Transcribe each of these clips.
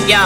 Yo,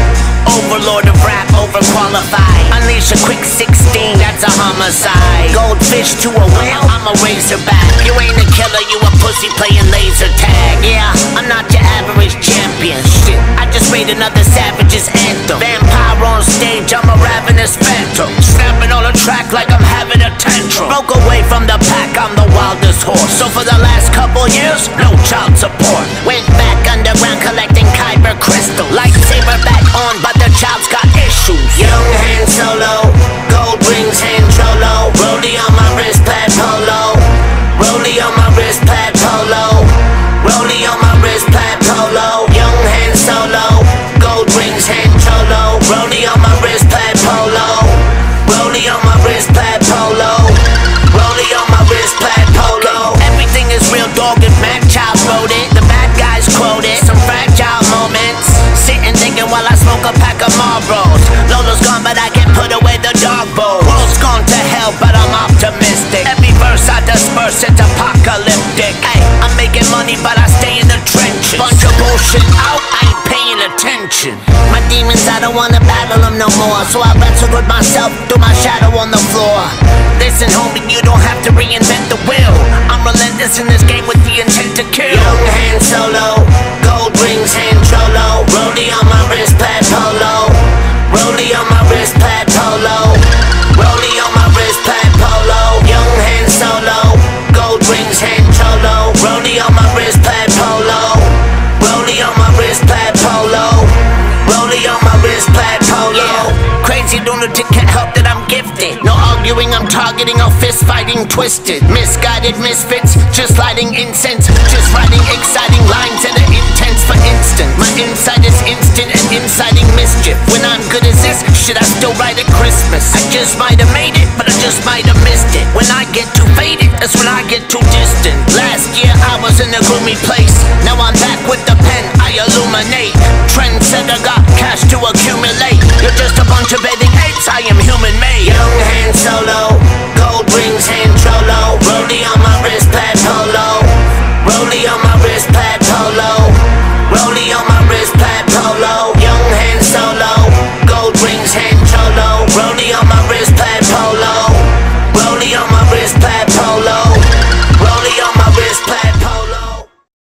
overlord of rap, overqualified. Unleash a quick 16, that's a homicide. Goldfish to a whale, I'm a razorback. You ain't a killer, you a pussy playing laser tag. Yeah, I'm not your average champion. Shit, I just made another Savage's anthem. Vampire on stage, I'm a ravenous phantom. Snapping on a track like I'm having a tantrum. Broke away from the pack, I'm the wildest horse. So for the last couple years, no child support. Went back underground collecting Kyber crystal. Lightsaber back on, but the child's got issues. Young Han Solo, gold rings, hand cholo. Rollie on my wrist, pad polo. Rollie on my wrist, pad polo. Rollie on my wrist, pad polo. Young Han Solo, gold rings, hand cholo. Rollie on my wrist, pad polo. Rollie on my wrist, pad polo. Rollie on my wrist, pad polo. Everything is real, dog, and Mac Child wrote it. The bad guys quoted some fragile moments. Sitting thinking while I smoke a pack of Marlboros. Lola's gone, but I can't put away the dog bowl. World's gone to hell, but I'm optimistic. Every verse I disperse, it's apocalyptic. Ay, I'm making money, but I stay in the trenches. Bunch of bullshit out, I ain't paying attention. My demons, I don't wanna battle them no more. So I wrestle with myself through my shadow on the floor. Listen, homie, you don't have to reinvent the wheel. I'm relentless in this game with the intent to kill. Young Han Solo, gold rings, hand cholo. Rollie on my wrist, pad polo. Rollie on my wrist, pad polo. Rollie on my wrist, pad polo. Young Han Solo, gold rings, hand cholo. Rollie on my wrist, pad polo. Rollie on my wrist, pad polo. Rollie on my wrist, pad polo. Yeah. Crazy lunatic can't help that I'm gifted. No arguing, I'm targeting, all fist fighting twisted. Misguided misfits, just lighting incense. Just writing exciting lines that are intense. For instance, my insight is instant and inciting mischief. When I'm good as this, should I still write at Christmas? I just might have made it, but I just might have missed it. When I get too faded, that's when I get too distant. Last year I was in a gloomy place. Now I'm back with the pen, I illuminate. Trendsetter got cash to accumulate. You're just a bunch of bathing apes, I am human